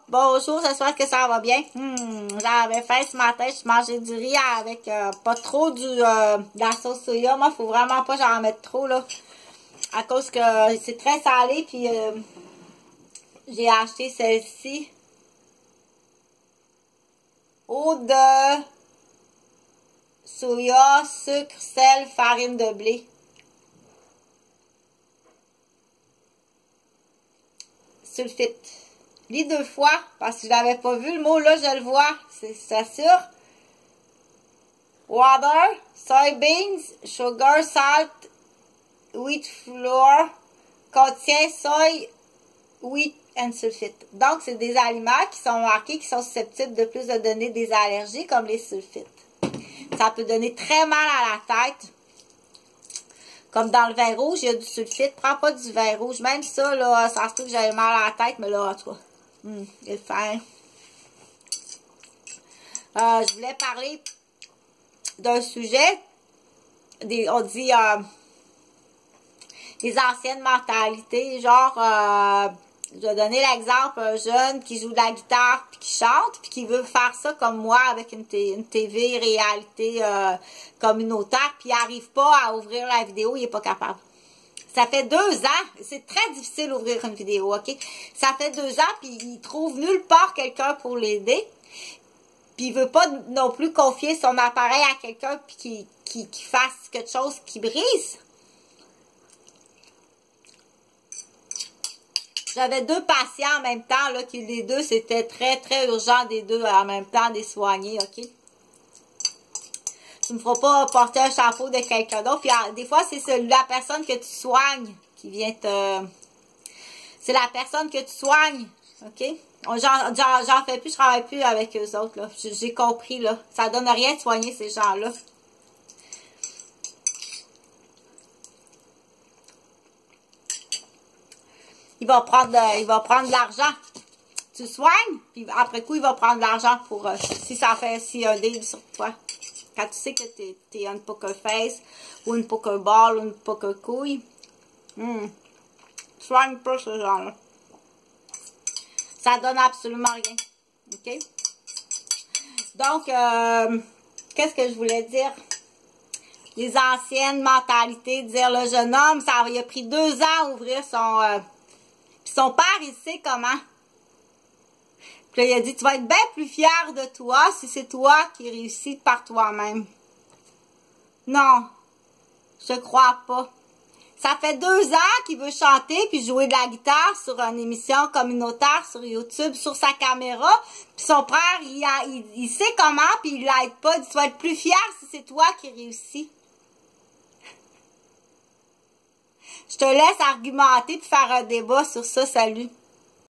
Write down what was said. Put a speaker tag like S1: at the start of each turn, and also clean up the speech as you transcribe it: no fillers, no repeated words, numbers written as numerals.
S1: bonjour, j'espère que ça va bien. J'avais faim ce matin, je mangeais du riz avec pas trop de la sauce soya. Moi, faut vraiment pas j'en mettre trop, là. À cause que c'est très salé, puis j'ai acheté celle-ci. Eau de soya, sucre, sel, farine de blé. Sulfite. Lis 2 fois, parce que je l'avais pas vu. Le mot, là, je le vois. C'est sûr. Water, soybeans, sugar, salt, wheat flour, contient soy, wheat and sulfite. Donc, c'est des aliments qui sont marqués, qui sont susceptibles de plus de donner des allergies, comme les sulfites. Ça peut donner très mal à la tête. Comme dans le vin rouge, il y a du sulfite. Prends pas du vin rouge. Même ça, là, ça se trouve que j'avais mal à la tête, mais là, toi. Il est fin. Je voulais parler d'un sujet. On dit les anciennes mentalités. Genre, je vais donner l'exemple, un jeune qui joue de la guitare puis qui chante puis qui veut faire ça comme moi avec une TV réalité communautaire puis il n'arrive pas à ouvrir la vidéo, il n'est pas capable. Ça fait 2 ans, c'est très difficile d'ouvrir une vidéo, ok? Ça fait 2 ans puis il trouve nulle part quelqu'un pour l'aider puis il veut pas non plus confier son appareil à quelqu'un puis qui fasse quelque chose qui brise. J'avais 2 patients en même temps, là, qui les deux, c'était très, très urgent des deux en même temps, des soignés, ok? Tu me feras pas porter un chapeau de quelqu'un d'autre. Puis des fois, c'est la personne que tu soignes qui vient te... C'est la personne que tu soignes, ok? J'en fais plus, je travaille plus avec eux autres, là. J'ai compris, là. Ça donne rien de soigner ces gens-là. Il va prendre de l'argent. Tu soignes, puis après coup, il va prendre de l'argent pour s'il y a un deal sur toi. Quand tu sais que t'es une poker face, ou une poker ball, ou une poker couille, soigne pas ce genre-là. Ça donne absolument rien. OK? Donc, qu'est-ce que je voulais dire? Les anciennes mentalités, dire le jeune homme, il a pris 2 ans à ouvrir son père, il sait comment. Puis là, il a dit, tu vas être bien plus fier de toi si c'est toi qui réussis par toi-même. Non, je crois pas. Ça fait 2 ans qu'il veut chanter puis jouer de la guitare sur une émission communautaire sur YouTube, sur sa caméra. Puis son père, il sait comment, puis il l'aide pas. Il dit, tu vas être plus fier si c'est toi qui réussis. Je te laisse argumenter puis faire un débat sur ça. Salut.